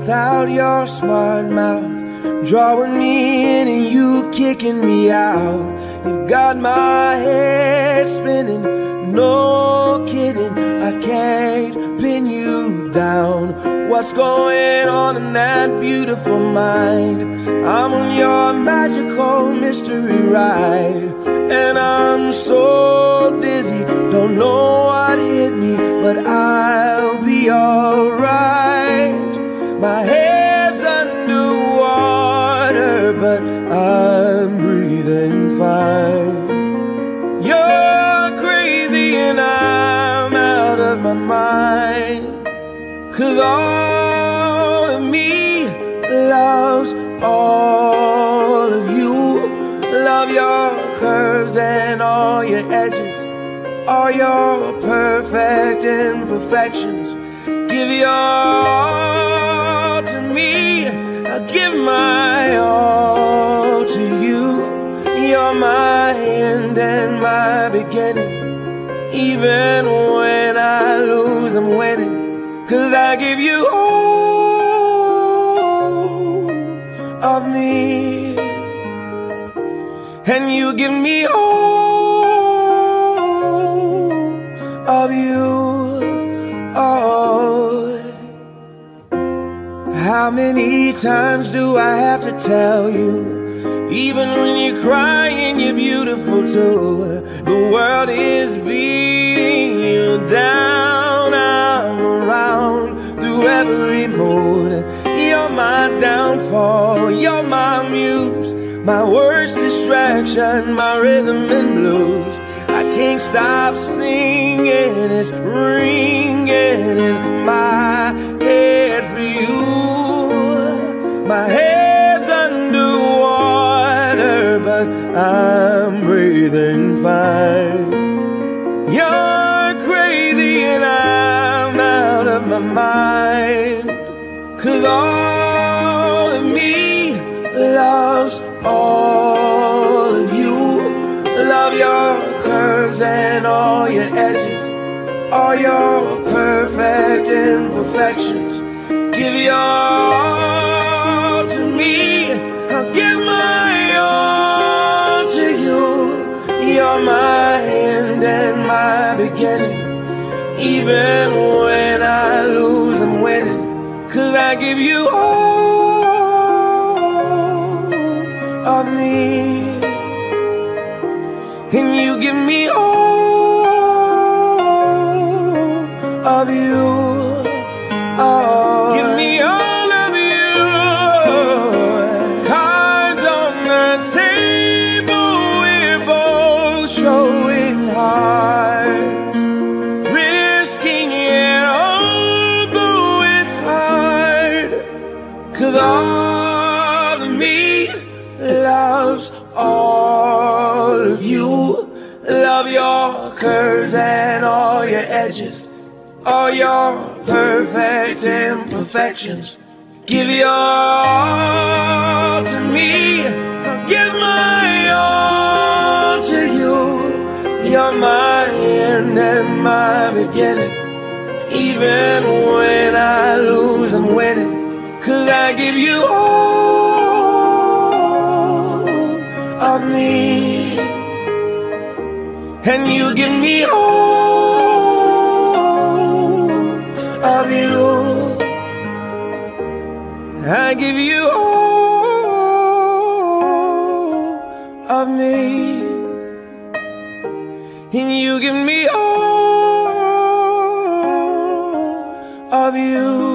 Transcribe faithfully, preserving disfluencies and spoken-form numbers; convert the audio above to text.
without your smart mouth, drawing me in and you kicking me out. You got my head spinning, no kidding, I can't pin you down. What's going on in that beautiful mind? I'm on your magical mystery ride, and I'm so dizzy, don't know what hit me, but I'll be alright. My head's underwater, but I'm breathing fine. You're crazy and I'm out of my mind, 'cause all of me loves all of you. Love your curves and all your edges, all your perfect imperfections. Give your all to me, I'll give my all to you. You're my end and my beginning. Even when I lose, I'm winning, 'cause I give you all of me, and you give me all of you. Oh, how many times do I have to tell you? Even when you're crying, you're beautiful too. The world is beating you down. I'm around through every mood. You're my downfall, you're my muse, my worst distraction, my rhythm and blues. I can't stop singing, it's ringing in my head for you. My head's underwater, but I'm breathing fine. You're crazy and I'm out of my mind, 'cause all of me loves all of you. Love your curves and all your edges, all your perfect imperfections. Give your all to me, I'll give my all to you. You're my end and my beginning. Even when I lose, I'm winning, 'cause I give you all of me, and you give me all of you. Oh, give me all of you. Cards on the table, we're both showing hearts, risking it although it's hard, 'cause all of me loves all of you. Love your curves and all your edges, all your perfect imperfections. Give your all to me, I'll give my all to you. You're my end and my beginning. Even when I lose, I'm winning, 'cause I give you all of me, and you give me all of you. I give you all of me, and you give me all of you.